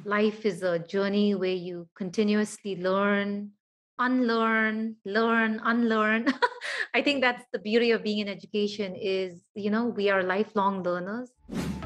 life is a journey where you continuously learn, unlearn, learn, unlearn. I think that's the beauty of being in education is, we are lifelong learners.